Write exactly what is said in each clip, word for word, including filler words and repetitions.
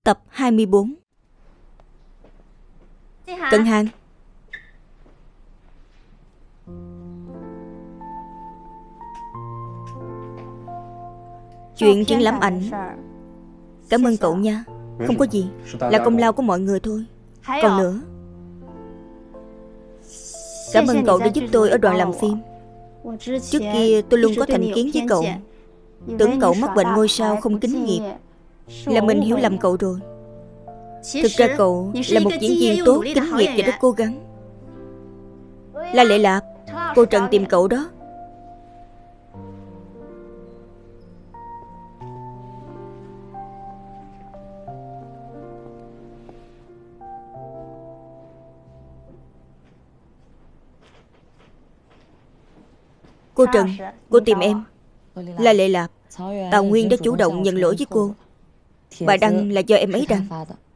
Tập hai mươi bốn. Cận Hàng. Chuyện triển lãm ảnh, cảm ơn cậu nha. Không có gì, là công lao của mọi người thôi. Còn nữa, cảm ơn cậu đã giúp tôi ở đoàn làm phim. Trước kia tôi luôn có thành kiến với cậu, tưởng cậu mắc bệnh ngôi sao không kính nghiệp. Là mình hiểu lầm cậu rồi. Thực ra cậu là một diễn viên tốt, kính nghiệp và rất cố gắng. La Lệ Lạp, cô Trần tìm cậu đó. Cô Trần, cô tìm em. La Lệ Lạp, Tào Nguyên đã chủ động nhận lỗi với cô. Bài đăng là do em ấy đăng.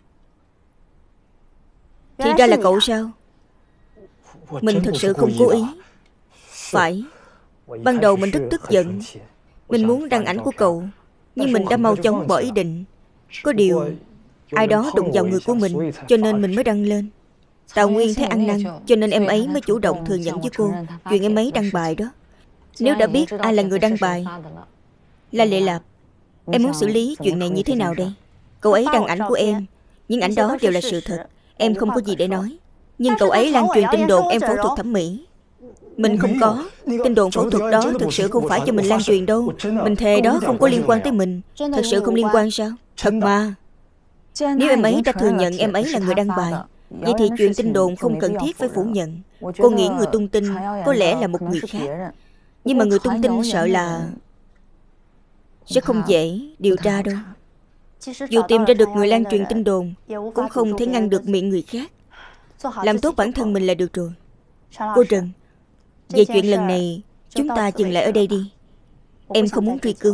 Thì ra là cậu sao? Mình thật sự không cố ý. Phải, ban đầu mình rất tức giận. Mình muốn đăng ảnh của cậu, nhưng mình đã mau chóng bỏ ý định. Có điều ai đó đụng vào người của mình, cho nên mình mới đăng lên. Tào Nguyên thấy ăn năn, cho nên em ấy mới chủ động thừa nhận với cô chuyện em ấy đăng bài đó. Nếu đã biết ai là người đăng bài, La Lệ Lạp, em muốn xử lý chuyện này như thế nào đây? Cậu ấy đăng ảnh của em, những ảnh đó đều là sự thật, em không có gì để nói. Nhưng cậu ấy lan truyền tin đồn em phẫu thuật thẩm mỹ. Mình không có. Tin đồn phẫu thuật đó thực sự không phải cho mình lan truyền đâu. Mình thề đó không có liên quan tới mình. Thật sự không liên quan sao? Thật mà. Nếu em ấy đã thừa nhận em ấy là người đăng bài, vậy thì chuyện tin đồn không cần thiết phải phủ nhận. Cô nghĩ người tung tin có lẽ là một người khác, nhưng mà người tung tin sợ là sẽ không dễ điều tra đâu. Dù tìm ra được người lan truyền tin đồn, cũng không thể ngăn được miệng người khác. Làm tốt bản thân mình là được rồi. Cô Trần, về chuyện lần này chúng ta dừng lại ở đây đi. Em không muốn truy cứu.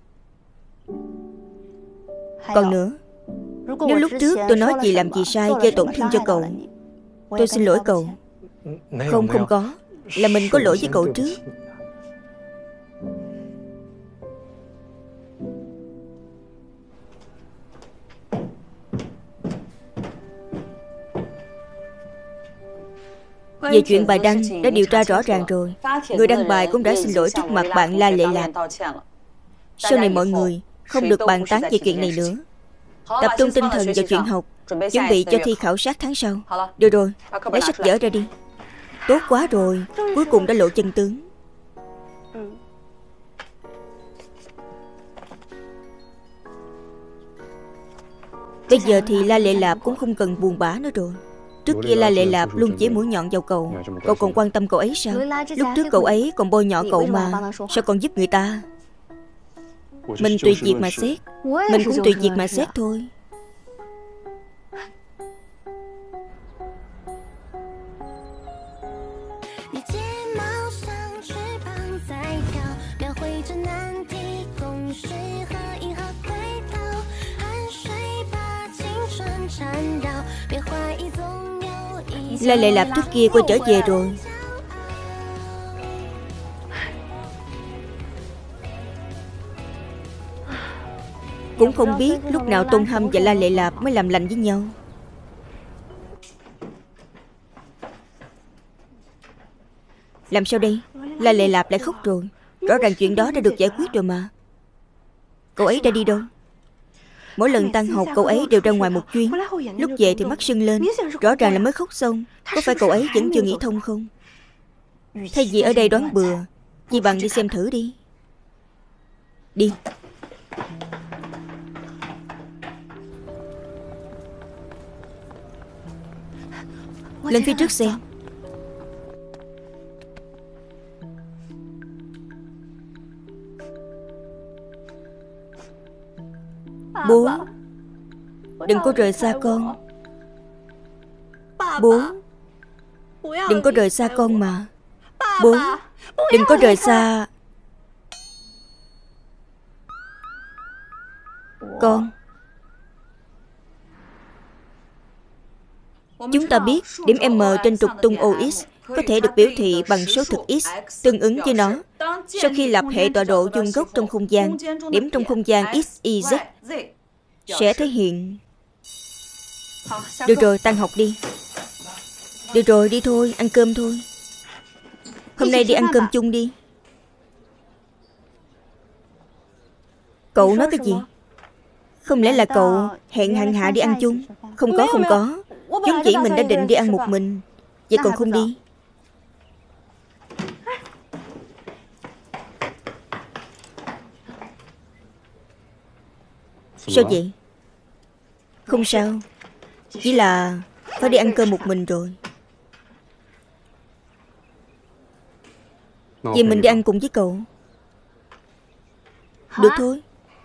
Còn nữa, nếu lúc trước tôi nói gì làm gì sai gây tổn thương cho cậu, tôi xin lỗi cậu. Không, không có. Là mình có lỗi với cậu trước. Về chuyện bài đăng đã điều tra rõ ràng rồi. Người đăng bài cũng đã xin lỗi trước mặt bạn La Lệ Lạp. Sau này mọi người không được bàn tán về chuyện này nữa. Tập trung tinh thần vào chuyện học, chuẩn bị cho thi khảo sát tháng sau. Được rồi, lấy sách vở ra đi. Tốt quá rồi, cuối cùng đã lộ chân tướng. Bây giờ thì La Lệ Lạp cũng không cần buồn bã nữa rồi. Trước kia La Lệ Lạp luôn chỉ mũi nhọn vào cậu. Cậu còn quan tâm cậu ấy sao? Lúc trước cậu ấy còn bôi nhọ cậu mà, sao còn giúp người ta? Mình tùy việc mà xét. Mình cũng tùy việc mà xét thôi. La Lệ Lạp trước kia quay trở về rồi. Cũng không biết lúc nào Tôn Hâm và La Lệ Lạp mới làm lành với nhau. Làm sao đây? La Lệ Lạp lại khóc rồi. Rõ ràng chuyện đó đã được giải quyết rồi mà. Cậu ấy đã đi đâu? Mỗi lần tan học cậu ấy đều ra ngoài một chuyến. Lúc về thì mắt sưng lên. Rõ ràng là mới khóc xong. Có phải cậu ấy vẫn chưa nghĩ thông không? Thay vì ở đây đoán bừa, chỉ bằng đi xem thử đi. Đi. Lên phía trước xem. Bố, đừng có rời xa con. Bố, đừng có rời xa con mà. Bố, đừng có rời xa con. Chúng ta biết điểm M trên trục tung O X có thể được biểu thị bằng số thực X tương ứng với nó. Sau khi lập hệ tọa độ vuông góc trong không gian, điểm trong không gian X, Y, Z sẽ thể hiện Được rồi, tan học đi. Được rồi, đi thôi, ăn cơm thôi. Hôm nay đi ăn cơm chung đi. Cậu nói cái gì? Không lẽ là cậu hẹn Hằng Hạ đi ăn chung? Không có, không có. Vốn dĩ mình đã định đi ăn một mình. Vậy còn không đi? Sao vậy? Không sao. Chỉ là phải đi ăn cơm một mình rồi. Vậy mình đi ăn cùng với cậu. Được thôi.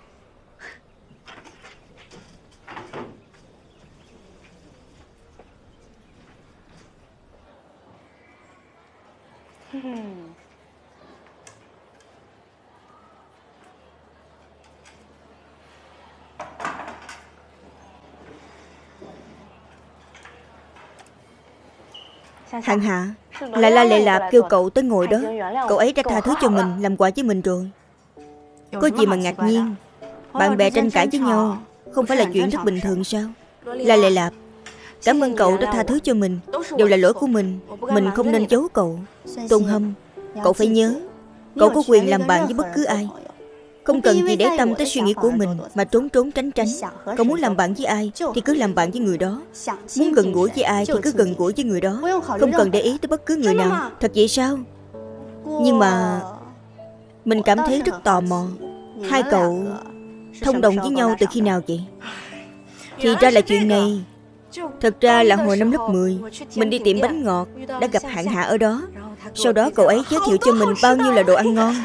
Hằng Hạ, là La Lệ Lạp kêu cậu tới ngồi đó. Cậu ấy đã tha thứ cho mình, làm quà với mình rồi. Có gì mà ngạc nhiên? Bạn bè tranh cãi với nhau không phải là chuyện rất bình thường sao? La Lệ Lạp, cảm ơn cậu đã tha thứ cho mình. Đều là lỗi của mình. Mình không nên giấu cậu. Tôn Hâm, cậu phải nhớ, cậu có quyền làm bạn với bất cứ ai. Không cần vì để tâm tới suy nghĩ của mình mà trốn trốn tránh tránh. Cậu muốn làm bạn với ai thì cứ làm bạn với người đó. Muốn gần gũi với ai thì cứ gần gũi với người đó. Không cần để ý tới bất cứ người nào. Thật vậy sao? Nhưng mà mình cảm thấy rất tò mò. Hai cậu thông đồng với nhau từ khi nào vậy? Thì ra là chuyện này. Thật ra là hồi năm lớp mười, mình đi tiệm bánh ngọt, đã gặp Hằng Hạ ở đó. Sau đó cậu ấy giới thiệu cho mình bao nhiêu là đồ ăn ngon.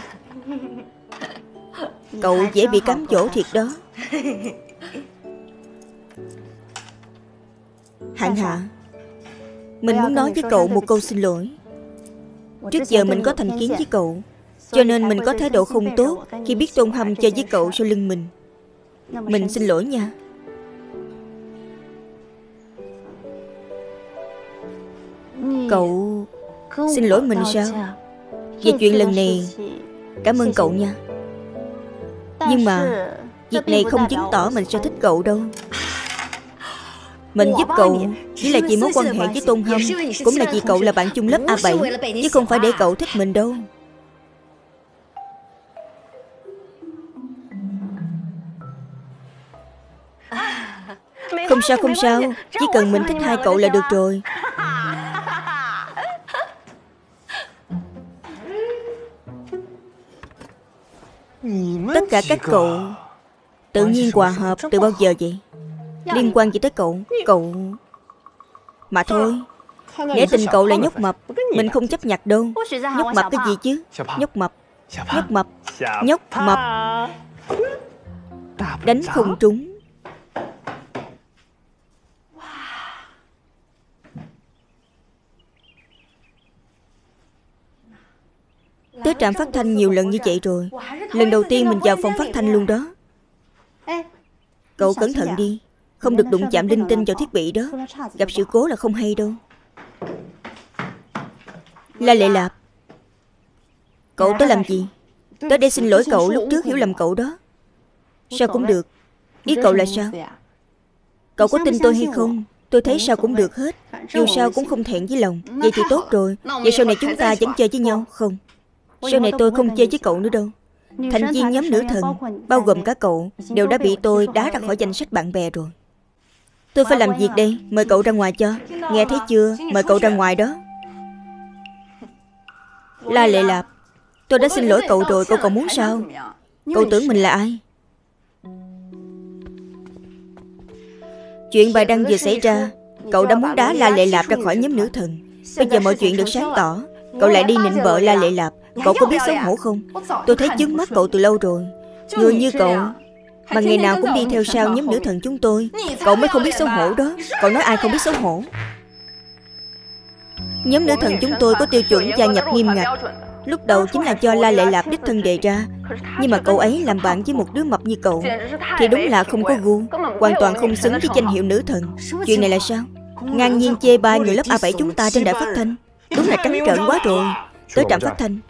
Cậu dễ bị cám dỗ thiệt đó. Hằng Hạ, mình muốn nói với cậu một câu xin lỗi. Trước giờ mình có thành kiến với cậu, cho nên mình có thái độ không tốt khi biết Tôn Hâm chơi với cậu sau lưng mình. Mình xin lỗi nha. Cậu xin lỗi mình sao? Về chuyện lần này, cảm ơn cậu nha. Nhưng mà việc này không chứng tỏ mình sẽ thích cậu đâu. Mình giúp cậu chỉ là vì mối quan hệ với Tôn Hâm, cũng là vì cậu là bạn chung lớp A bảy, chứ không phải để cậu thích mình đâu. Không sao, không sao. Chỉ cần mình thích hai cậu là được rồi. Tất cả các cậu tự nhiên hòa hợp từ bao giờ vậy? Liên quan gì tới cậu? Cậu... Mà thôi, để tình cậu là nhóc mập, mình không chấp nhặt đâu. Nhóc mập cái gì chứ? Nhóc mập, nhóc mập, nhóc mập. Đánh không trúng. Tới trạm phát thanh nhiều lần như vậy rồi. Lần đầu tiên mình vào phòng phát thanh luôn đó. Cậu cẩn thận đi, không được đụng chạm linh tinh vào thiết bị đó. Gặp sự cố là không hay đâu. La Lệ Lạp, cậu tới làm gì? Tới để xin lỗi cậu lúc trước hiểu lầm cậu đó. Sao cũng được. Ý cậu là sao? Cậu có tin tôi hay không? Tôi thấy sao cũng được hết. Dù sao cũng không thẹn với lòng. Vậy thì tốt rồi. Vậy sau này chúng ta vẫn chơi với nhau không? Sau này tôi không chơi với cậu nữa đâu. Thành viên nhóm nữ thần, bao gồm cả cậu, đều đã bị tôi đá ra khỏi danh sách bạn bè rồi. Tôi phải làm việc đây. Mời cậu ra ngoài cho. Nghe thấy chưa? Mời cậu ra ngoài đó. La Lệ Lạp, tôi đã xin lỗi cậu rồi, cậu còn muốn sao? Cậu tưởng mình là ai? Chuyện bài đăng vừa xảy ra, cậu đã muốn đá La Lệ Lạp ra khỏi nhóm nữ thần. Bây giờ mọi chuyện được sáng tỏ, cậu lại đi nịnh bợ La Lệ Lạp. Cậu có biết xấu hổ không? Tôi thấy trước mắt cậu từ lâu rồi. Người như cậu mà ngày nào cũng đi theo sau nhóm nữ thần chúng tôi, cậu mới không biết xấu hổ đó. Cậu nói ai không biết xấu hổ? Nhóm nữ thần chúng tôi có tiêu chuẩn gia nhập nghiêm ngặt. Lúc đầu chính là cho La Lệ Lạp đích thân đề ra. Nhưng mà cậu ấy làm bạn với một đứa mập như cậu thì đúng là không có gu, hoàn toàn không xứng với danh hiệu nữ thần. Chuyện này là sao? Ngang nhiên chê bai người lớp A bảy chúng ta trên đài phát thanh. Đúng là trắng trợn quá rồi. Tới trạm phát thanh.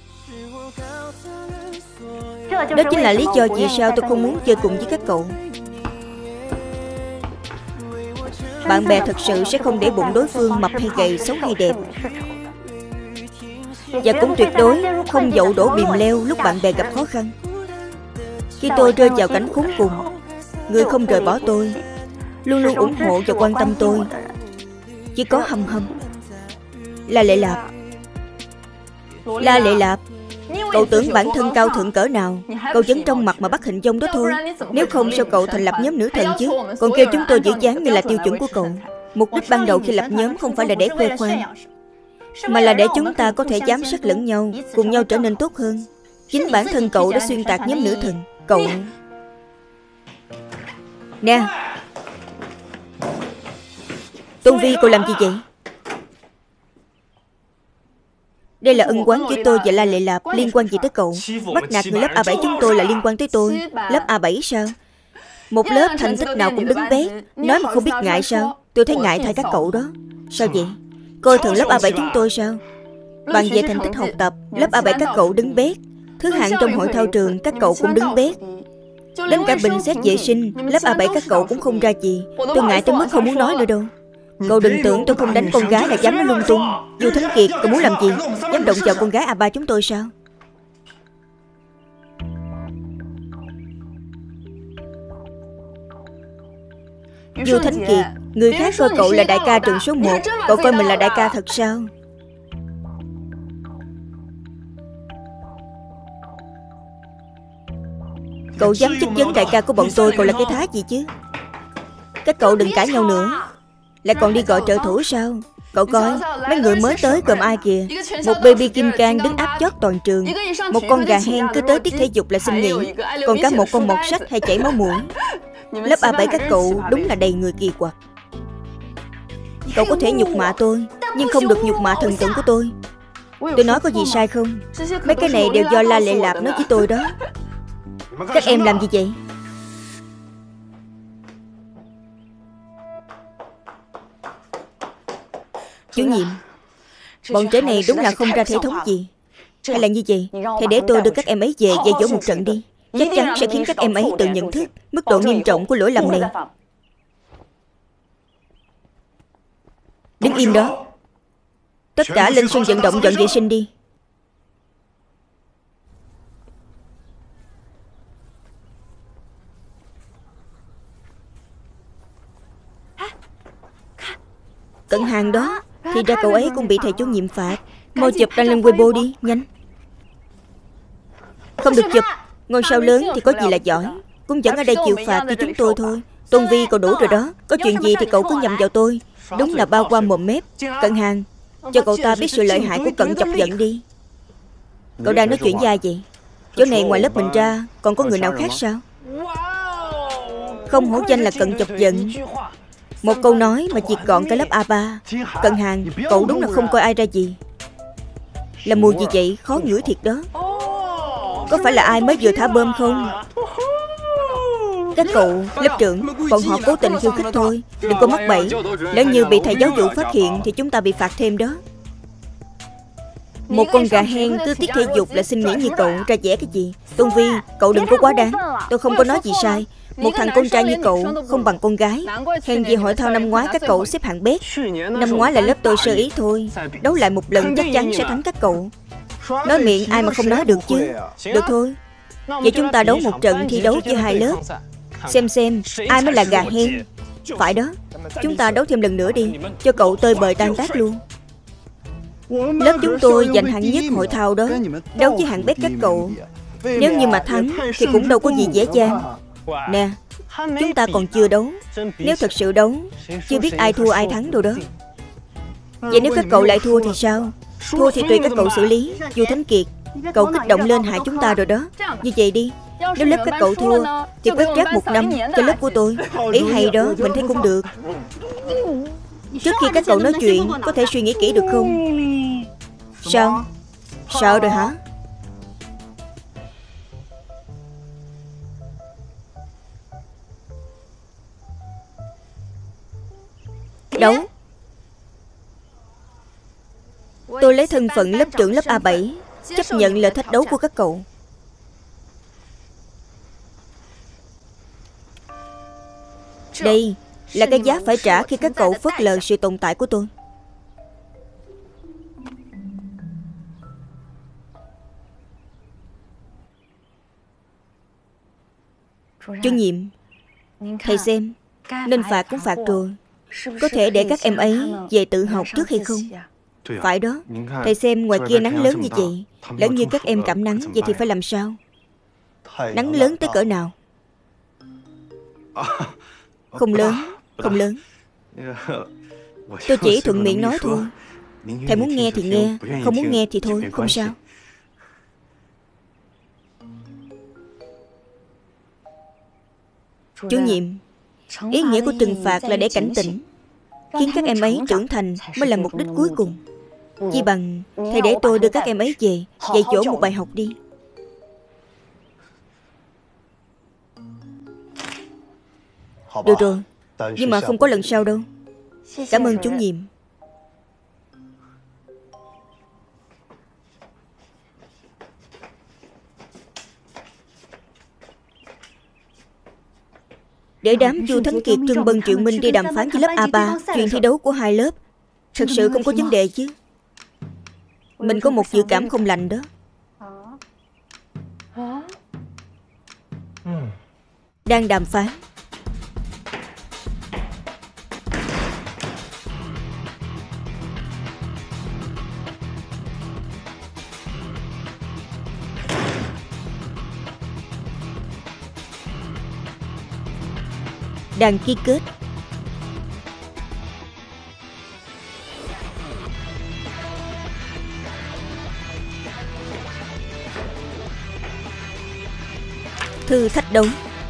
Đó chính là lý do vì sao tôi không muốn chơi cùng với các cậu. Bạn bè thật sự sẽ không để bụng đối phương mập hay gầy, xấu hay đẹp. Và cũng tuyệt đối không dậu đổ bìm leo lúc bạn bè gặp khó khăn. Khi tôi rơi vào cảnh khốn cùng, người không rời bỏ tôi, luôn luôn ủng hộ và quan tâm tôi, chỉ có Hâm Hâm. La Lệ Lạp. La Lệ Lạp, cậu tưởng bản thân cao thượng cỡ nào, cậu vẫn trong mặt mà bắt hình dong đó thôi. Nếu không sao cậu thành lập nhóm nữ thần chứ, còn kêu chúng tôi giữ dáng như là tiêu chuẩn của cậu. Mục đích ban đầu khi lập nhóm không phải là để khoe khoang, mà là để chúng ta có thể giám sát lẫn nhau, cùng nhau trở nên tốt hơn. Chính bản thân cậu đã xuyên tạc nhóm nữ thần. Cậu... Nè, Tôn Vi, cậu làm gì vậy? Đây là ân oán giữa tôi và La Lệ Lạp, liên quan gì tới cậu? Bắt nạt người lớp A bảy chúng tôi là liên quan tới tôi. Lớp A bảy sao? Một lớp thành tích nào cũng đứng bét, nói mà không biết ngại sao? Tôi thấy ngại thay các cậu đó. Sao vậy? Coi thường lớp A bảy chúng tôi sao? Bàn về thành tích học tập, lớp A bảy các cậu đứng bét. Thứ hạng trong hội thao trường, các cậu cũng đứng bét. Đến cả bình xét vệ sinh, lớp A bảy các cậu cũng không ra gì. Tôi ngại tới mức không muốn nói nữa đâu. Cậu đừng tưởng tôi không đánh con gái là dám nói lung tung. Dù Thánh Kiệt, cậu muốn làm gì? Dám động vào con gái A ba chúng tôi sao? Dù Thánh Kiệt, người khác coi cậu là đại ca trường số một, cậu coi mình là đại ca thật sao? Cậu dám chất vấn đại ca của bọn tôi, cậu là cái thá gì chứ? Các cậu đừng cãi nhau nữa. Lại còn đi gọi trợ thủ sao? Cậu coi, mấy người mới tới gồm ai kìa? Một baby Kim Cang đứng áp chót toàn trường, một con gà hen cứ tới tiết thể dục là xin nghỉ, còn cả một con mọt sách hay chảy máu mũi. Lớp A bảy các cậu đúng là đầy người kỳ quặc. Cậu có thể nhục mạ tôi, nhưng không được nhục mạ thần tượng của tôi. Tôi nói có gì sai không? Mấy cái này đều do La Lệ Lạp nói với tôi đó. Các em làm gì vậy? Chủ nhiệm, bọn trẻ này đúng là không ra thể thống gì. Hay là như vậy, thầy để tôi đưa các em ấy về dạy dỗ một trận đi. Chắc chắn sẽ khiến các em ấy tự nhận thức mức độ nghiêm trọng của lỗi lầm này. Đứng im đó. Tất cả lên sân vận động dọn vệ sinh đi. Cận Hàng đó. Thì ra cậu ấy cũng bị thầy chủ nhiệm phạt. Mau chụp đăng lên Weibo đi, nhanh. Không được chụp. Ngôi sao lớn thì có gì là giỏi, cũng vẫn ở đây chịu phạt cho chúng tôi thôi. Tôn Vi, cậu đủ rồi đó. Có chuyện gì thì cậu cứ nhầm vào tôi. Đúng là bao qua mồm mép. Cận Hàng, cho cậu ta biết sự lợi hại của cận chọc giận đi. Cậu đang nói chuyện với ai vậy? Chỗ này ngoài lớp mình ra còn có người nào khác sao? Không hổ danh là cận chọc giận. Một câu nói mà diệt gọn cái lớp A ba. Cận Hàng, cậu đúng là không coi ai ra gì. Là mùi gì vậy? Khó ngửi thiệt đó. Có phải là ai mới vừa thả bơm không? Các cậu, lớp trưởng, bọn họ cố tình khiêu khích thôi. Đừng có mắc bẫy. Nếu như bị thầy giáo vụ phát hiện thì chúng ta bị phạt thêm đó. Một con gà hen cứ tiết thể dục là xin nghỉ như cậu, ra vẻ cái gì? Tôn Vi, cậu đừng có quá đáng. Tôi không có nói gì sai. Một thằng con trai như cậu không bằng con gái. Hèn gì hội thao năm ngoái các cậu xếp hạng bét. Năm ngoái là lớp tôi sơ ý thôi. Đấu lại một lần chắc chắn sẽ thắng các cậu. Nói miệng ai mà không nói được chứ. Được thôi. Vậy chúng ta đấu một trận thi đấu với hai lớp, xem xem ai mới là gà hen. Phải đó. Chúng ta đấu thêm lần nữa đi, cho cậu tơi bời tan tác luôn. Lớp chúng tôi giành hạng nhất hội thao đó, đấu với hạng bét các cậu. Nếu như mà thắng thì cũng đâu có gì dễ dàng. Nè, chúng ta còn chưa đấu. Nếu thật sự đấu, chưa biết ai thua ai thắng đâu đó. Vậy nếu các cậu lại thua thì sao? Thua thì tùy các cậu xử lý. Dù Thánh Kiệt, cậu kích động lên hại chúng ta rồi đó. Như vậy đi, nếu lớp các cậu thua thì quét rác một năm cho lớp của tôi. Ý hay đó, mình thấy cũng được. Trước khi các cậu nói chuyện, có thể suy nghĩ kỹ được không? Sao? Sợ rồi hả? Đấu. Tôi lấy thân phận lớp trưởng lớp A bảy chấp nhận lời thách đấu của các cậu. Đây, là cái giá phải trả khi các cậu phớt lờ sự tồn tại của tôi. Chủ nhiệm, thầy xem, nên phạt cũng phạt rồi, có thể để các em ấy về tự học trước hay không? Phải đó, thầy xem ngoài kia nắng lớn như vậy, lỡ như các em cảm nắng, vậy thì phải làm sao? Nắng lớn tới cỡ nào? Không lớn, không lớn. Tôi chỉ thuận miệng nói thôi. Thầy muốn nghe thì nghe, không muốn nghe thì thôi, không sao. Chủ nhiệm, ý nghĩa của trừng phạt là để cảnh tỉnh, khiến các em ấy trưởng thành mới là mục đích cuối cùng. Chi bằng thầy để tôi đưa các em ấy về, dạy dỗ một bài học đi. Được rồi, nhưng mà không có lần sau đâu. Cảm ơn chủ nhiệm. Để đám Chu Thánh Kiệt, Trương Bân, Triệu Minh đi đàm phán với lớp A ba chuyện thi đấu của hai lớp, thật sự không có vấn đề chứ? Mình có một dự cảm không lành đó. Đang đàm phán. Đang ký kết. Thư thách đấu.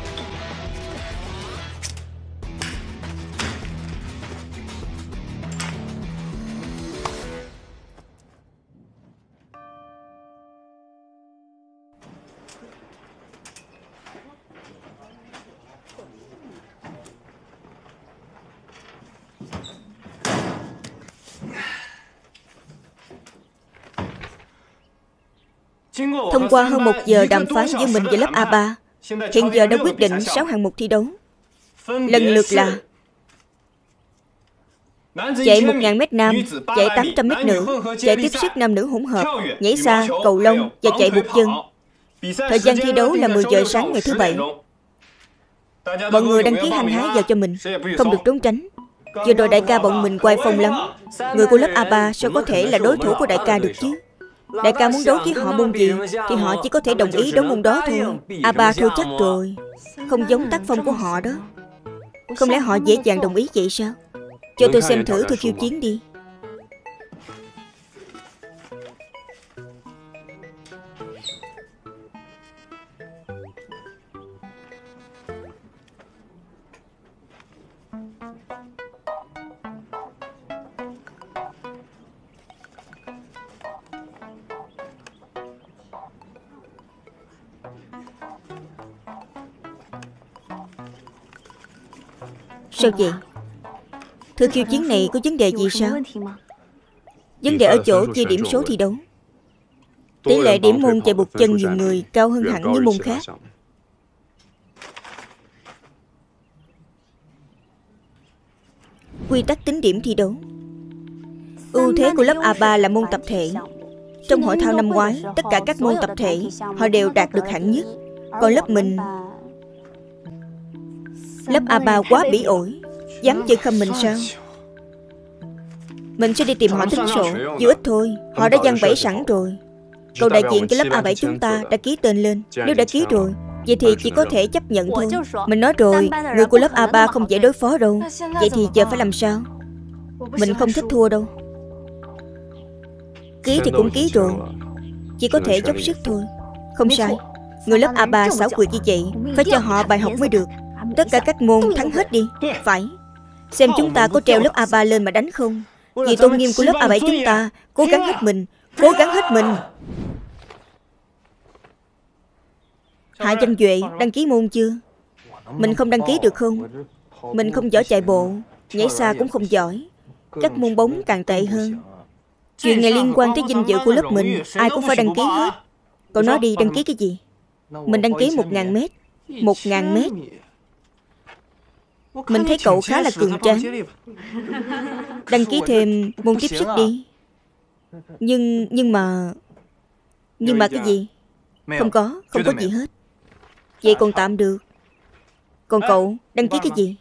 Thông qua hơn một giờ đàm phán giữa mình và lớp A ba, hiện giờ đã quyết định sáu hạng mục thi đấu. Lần lượt là chạy một nghìn mét nam, chạy tám trăm mét nữ, chạy tiếp sức nam nữ hỗn hợp, nhảy xa, cầu lông và chạy buộc chân. Thời gian thi đấu là mười giờ sáng ngày thứ Bảy. Mọi người đăng ký hăng hái vào cho mình, không được trốn tránh. Vừa rồi đại ca bọn mình quay phong lắm. Người của lớp A ba sao có thể là đối thủ của đại ca được chứ? Đại ca muốn đấu với họ môn gì thì họ chỉ có thể đồng ý đấu môn đó thôi. A ba thua chắc rồi. Không giống tác phong của họ đó. Không lẽ họ dễ dàng đồng ý vậy sao? Cho tôi xem thử thư khiêu chiến đi. Sao vậy? Thư khiêu chiến này có vấn đề gì sao? Vấn đề ở chỗ chia điểm số thi đấu. Tỷ lệ điểm môn chạy buộc chân nhiều người cao hơn hẳn những môn khác. Quy tắc tính điểm thi đấu. Ưu thế của lớp A ba là môn tập thể. Trong hội thao năm ngoái, tất cả các môn tập thể họ đều đạt được hạng nhất. Còn lớp mình, lớp A ba quá bỉ ổi, dám chơi khăm mình sao? Mình sẽ đi tìm họ tính sổ. Dù ít thôi, họ đã giăng bẫy sẵn rồi. Cậu đại diện cho lớp A bảy chúng ta đã ký tên lên. Nếu đã ký rồi, vậy thì chỉ có thể chấp nhận thôi. Mình nói rồi, người của lớp A ba không dễ đối phó đâu. Vậy thì giờ phải làm sao? Mình không thích thua đâu. Ký thì cũng ký rồi, chỉ có thể dốc sức thôi. Không sai, người lớp A ba xảo quyệt như vậy, phải cho họ bài học mới được. Tất cả các môn thắng hết đi. Phải. Xem chúng ta có treo lớp A ba lên mà đánh không. Vì tôn nghiêm của lớp A bảy chúng ta, cố gắng hết mình. Cố gắng hết mình. Hạ Danh Duệ đăng ký môn chưa? Mình không đăng ký được không? Mình không giỏi chạy bộ, nhảy xa cũng không giỏi. Các môn bóng càng tệ hơn. Chuyện này liên quan tới danh dự của lớp mình, ai cũng phải đăng ký hết. Cậu nói đi, đăng ký cái gì? Mình đăng ký một ngàn mét. Một ngàn mét. Mình thấy cậu khá là cường tráng. Đăng ký thêm môn tiếp sức đi. Nhưng, nhưng mà... Nhưng mà cái gì? Không có, không có gì hết. Vậy còn tạm được. Còn cậu, đăng ký cái gì?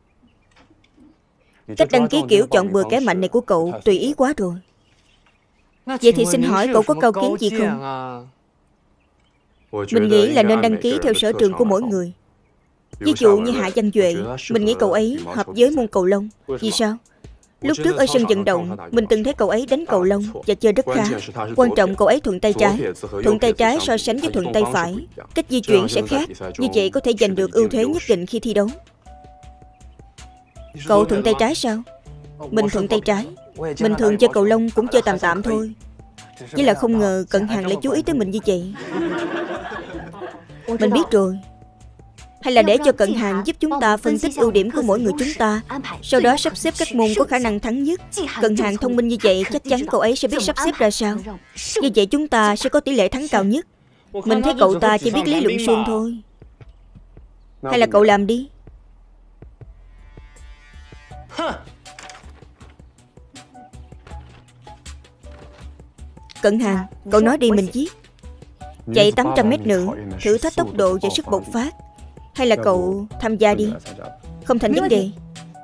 Cách đăng ký kiểu chọn bừa kẻ mạnh này của cậu tùy ý quá rồi. Vậy thì xin hỏi cậu có cao kiến gì không? Mình nghĩ là nên đăng ký theo sở trường của mỗi người. Ví dụ như Hạ Văn Duệ, mình nghĩ cậu ấy hợp với môn cầu lông. Vì sao? Lúc trước ở sân vận động, mình từng thấy cậu ấy đánh cầu lông và chơi rất khá. Quan trọng cậu ấy thuận tay trái. Thuận tay trái so sánh với thuận tay phải, cách di chuyển sẽ khác. Như vậy có thể giành được ưu thế nhất định khi thi đấu. Cậu thuận tay trái sao? Mình thuận tay trái. Mình thường chơi cầu lông cũng chơi tạm tạm thôi. Chỉ là không ngờ Cận Hàng lại chú ý tới mình như vậy. Mình biết rồi. Hay là để cho Cận Hàng giúp chúng ta phân tích ưu điểm của mỗi người chúng ta, sau đó sắp xếp các môn có khả năng thắng nhất. Cận Hàng thông minh như vậy, chắc chắn cậu ấy sẽ biết sắp xếp ra sao. Như vậy chúng ta sẽ có tỷ lệ thắng cao nhất. Mình thấy cậu ta chỉ biết lý luận suông thôi. Hay là cậu làm đi. Cận Hàng, cậu nói đi mình viết. Chạy tám trăm mét nữa, thử thách tốc độ và sức bộc phát. Hay là cậu tham gia đi. Không thành vấn đề.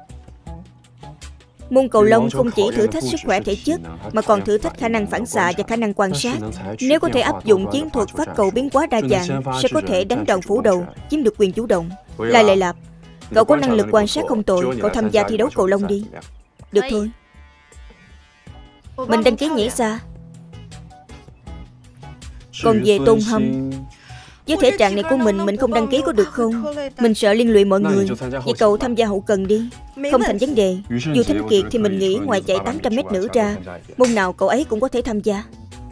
Môn cầu lông không chỉ thử thách sức khỏe thể chất, mà còn thử thách khả năng phản xạ và khả năng quan sát. Nếu có thể áp dụng chiến thuật phát cầu biến hóa đa dạng, sẽ có thể đánh đòn phủ đầu, chiếm được quyền chủ động. Lai Lệ Lạp, cậu có năng lực quan sát không tồi, cậu tham gia thi đấu cầu lông đi. Được thôi. Mình đăng ký nhảy xa. Còn về Tôn Hâm, với thể trạng này của mình, mình không đăng ký có được không? Mình sợ liên lụy mọi người. Vậy cậu tham gia hậu cần đi. Không thành vấn đề. Dù Thánh Kiệt thì mình nghĩ ngoài chạy tám trăm mét nữa ra, môn nào cậu ấy cũng có thể tham gia.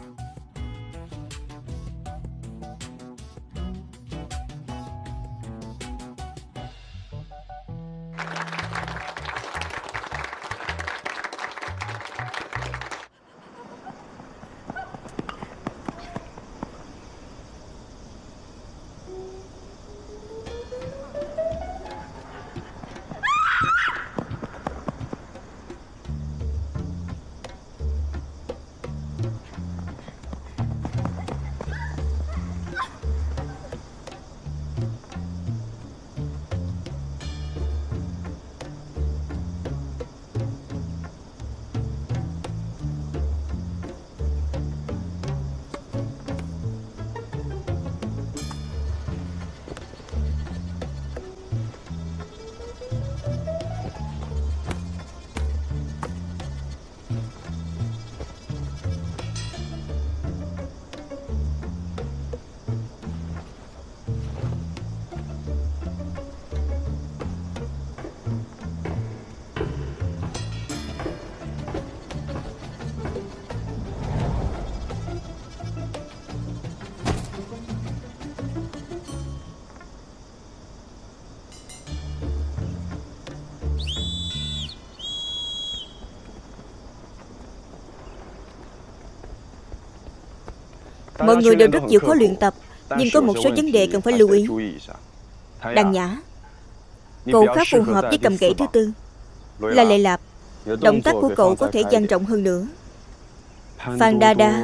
Mọi người đều rất chịu khó luyện tập, nhưng có một số vấn đề cần phải lưu ý. Đàn Nhã, cậu khá phù hợp với cầm gậy thứ tư. Lai Lệ Lạp, động tác của cậu có thể dang rộng hơn nữa. Phan Đa Đa,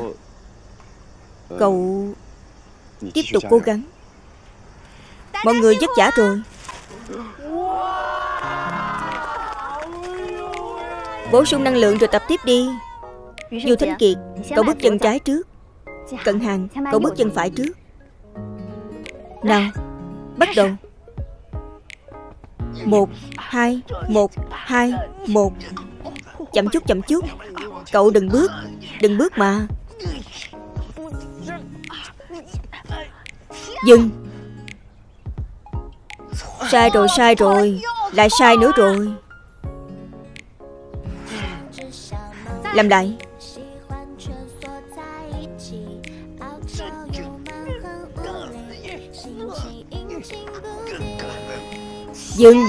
cậu tiếp tục cố gắng. Mọi người vất vả rồi. Bổ sung năng lượng rồi tập tiếp đi. Du Thánh Kiệt, cậu bước chân trái trước. Cận Hàng, cậu bước chân phải trước. Nào, bắt đầu. Một, hai, một, hai, một. Chậm chút, chậm chút. Cậu đừng bước, đừng bước mà. Dừng. Sai rồi, sai rồi. Lại sai nữa rồi. Làm lại. Dừng.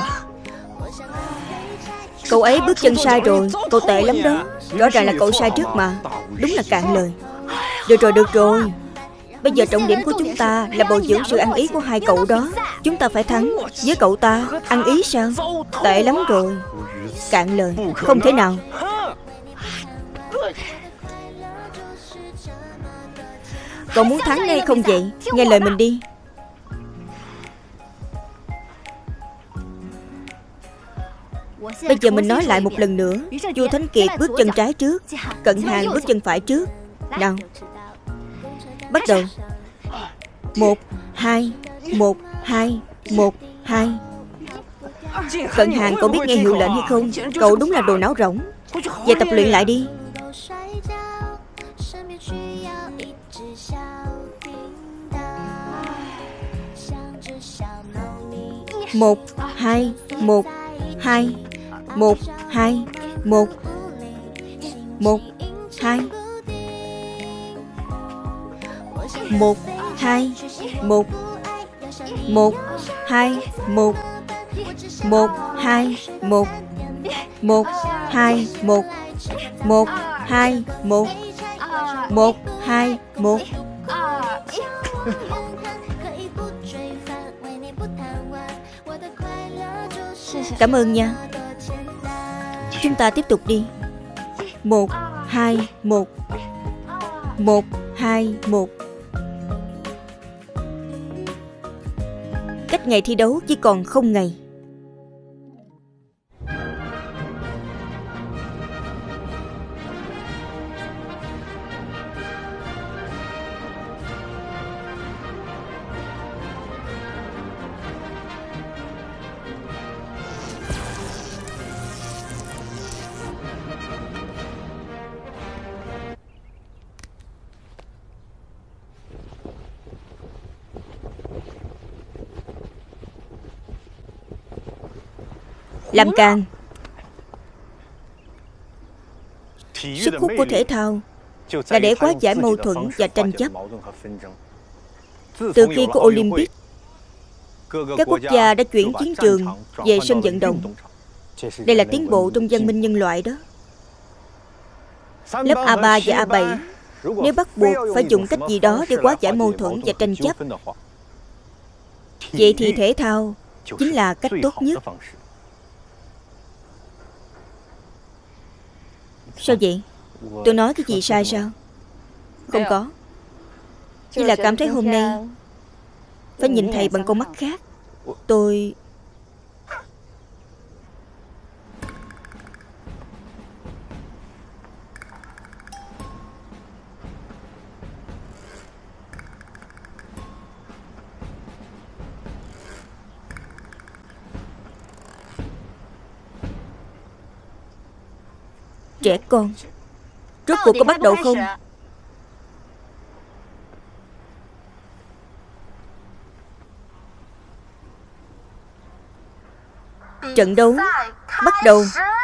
Cậu ấy bước chân sai rồi. Cậu tệ lắm đó. Rõ ràng là cậu sai trước mà. Đúng là cạn lời. Được rồi, được rồi. Bây giờ trọng điểm của chúng ta là bồi dưỡng sự ăn ý của hai cậu đó. Chúng ta phải thắng. Với cậu ta ăn ý sao? Tệ lắm rồi. Cạn lời. Không thể nào. Cậu muốn thắng hay không vậy? Nghe lời mình đi. Bây giờ mình nói lại một lần nữa. Chu Thánh Kiệt bước chân trái trước, Cận Hàng bước chân phải trước. Nào, bắt đầu. Một, hai, một, hai, một, hai. Cận Hàng, cậu biết nghe hiệu lệnh hay không? Cậu đúng là đồ não rỗng. Về tập luyện lại đi. Một, hai, một, hai, một, hai, một, một, hai, một, hai, một, một, hai, một, một, hai, một, một, hai, một, một, hai, một, một, hai, một. Cảm ơn nha. Chúng ta tiếp tục đi. Một, hai, một, một, hai, một. Cách ngày thi đấu chỉ còn không ngày. Làm càng. Sức hút của thể thao là để hóa giải mâu thuẫn và tranh chấp. Từ khi có Olympic, các quốc gia đã chuyển chiến trường về sân vận động. Đây là tiến bộ trong văn minh nhân loại đó. Lớp A ba và A bảy nếu bắt buộc phải dùng cách gì đó để hóa giải mâu thuẫn và tranh chấp, vậy thì thể thao chính là cách tốt nhất. Sao vậy? Tôi nói cái gì sai sao? Không có. Chỉ là cảm thấy hôm nay phải nhìn thầy bằng con mắt khác. Tôi... Trẻ con. Rốt cuộc có bắt đầu không? Trận đấu bắt đầu.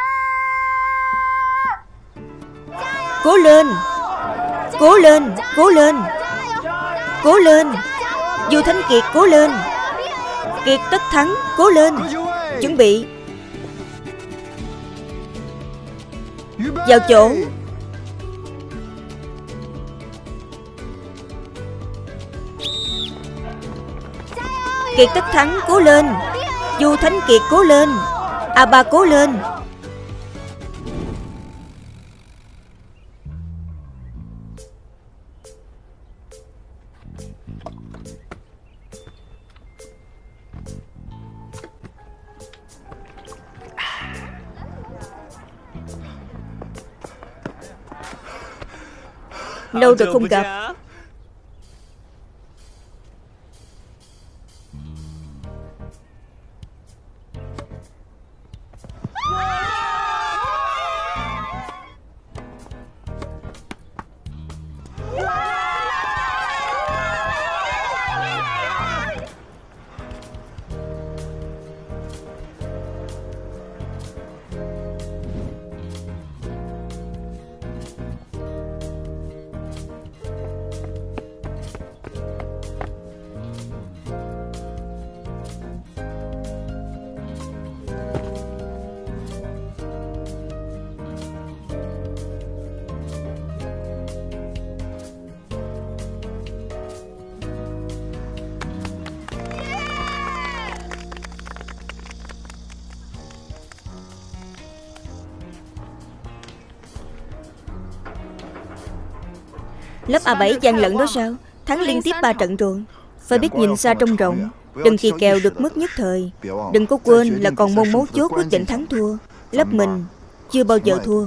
Cố lên. Cố lên. Cố lên. Cố lên. Du Thánh Kiệt cố lên. Kiệt tất thắng. Cố lên. Chuẩn bị. Vào chỗ. Kiệt tất thắng cố lên. Du Thánh Kiệt cố lên. A ba cố lên. Lâu rồi không gặp. Lớp A bảy gian lận đó sao? Thắng liên tiếp ba trận rồi. Phải biết nhìn xa trông rộng, đừng kỳ kèo được mất nhất thời. Đừng có quên là còn môn mấu chốt quyết định thắng thua. Lớp mình chưa bao giờ thua.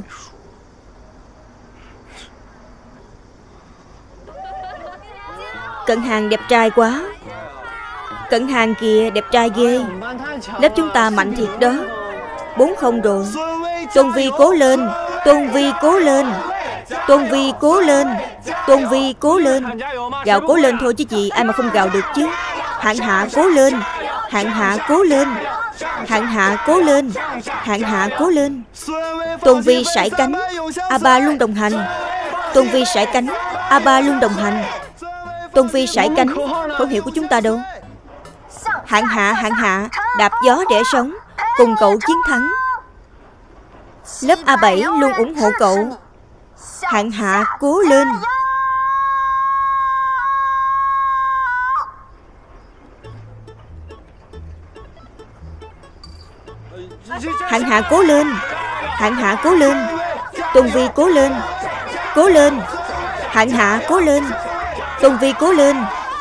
Cận Hàng đẹp trai quá. Cận Hàng kìa, đẹp trai ghê. Lớp chúng ta mạnh thiệt đó. Bốn không rồi. Tôn Vi cố lên. Tôn Vi cố lên. Tôn Vi cố lên. Tôn Vi cố lên. Gào cố lên thôi chứ gì, ai mà không gào được chứ. Hạng Hạ cố lên. Hạng Hạ cố lên. Hạng Hạ cố lên. Hạng Hạ cố lên. Tôn Vi sải cánh, A ba luôn đồng hành. Tôn Vi sải cánh, A ba luôn đồng hành. Tôn Vi sải cánh, khẩu hiệu của chúng ta đâu? Hạng Hạ, Hạng Hạ, đạp gió để sống, cùng cậu chiến thắng. Lớp A bảy luôn ủng hộ cậu. Hạng Hạ cố lên. Hạng Hạ cố lên. Hạng Hạ cố lên. Tôn Vi cố lên. Cố lên. Hạng Hạ cố lên. Tôn Vi cố lên.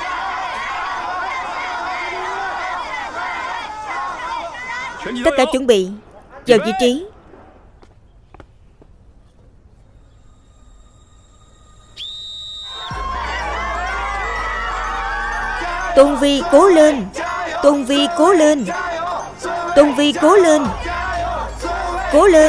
Tất cả chuẩn bị, vào vị trí. Tôn Vi cố lên. Tôn Vi cố lên. Tôn Vi cố lên. Cố lên.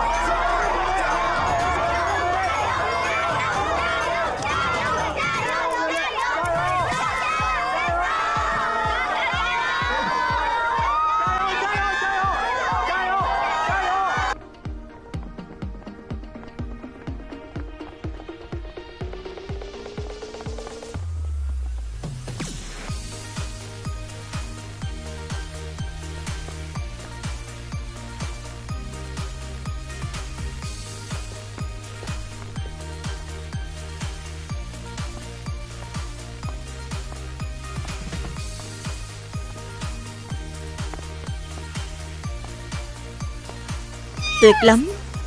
Tuyệt lắm.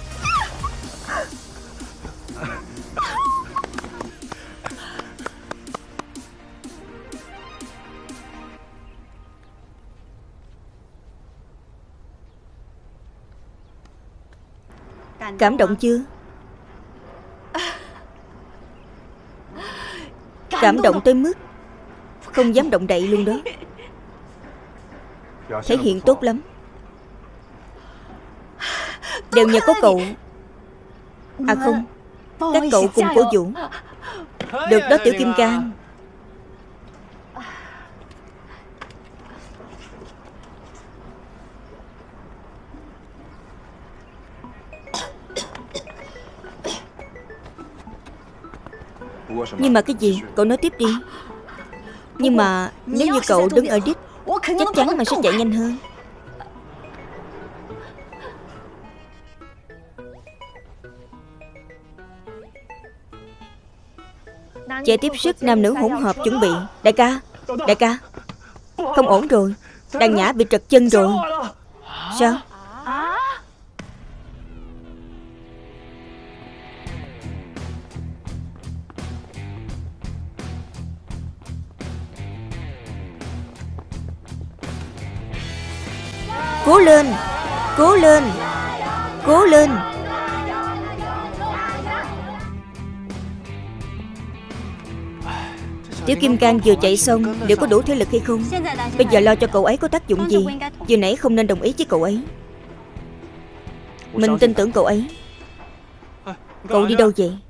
Cảm động chưa? Cảm động tới mức không dám động đậy luôn đó. Thể hiện tốt lắm. Đều nhờ có cậu. À không, các cậu cùng cổ vũ. Được đó Tiểu Kim Cang. Nhưng mà cái gì? Cậu nói tiếp đi. Nhưng mà nếu như cậu đứng ở đích, chắc chắn mà sẽ chạy nhanh hơn. Chạy tiếp sức nam nữ hỗn hợp chuẩn bị. Đại ca, đại ca, không ổn rồi. Đàn Nhã bị trật chân rồi. Sao? Cố lên. Cố lên. Cố lên. Tiểu Kim Cang vừa chạy xong, liệu có đủ thể lực hay không? Bây giờ lo cho cậu ấy có tác dụng gì? Vừa nãy không nên đồng ý với cậu ấy. Mình tin tưởng cậu ấy. Cậu đi đâu vậy?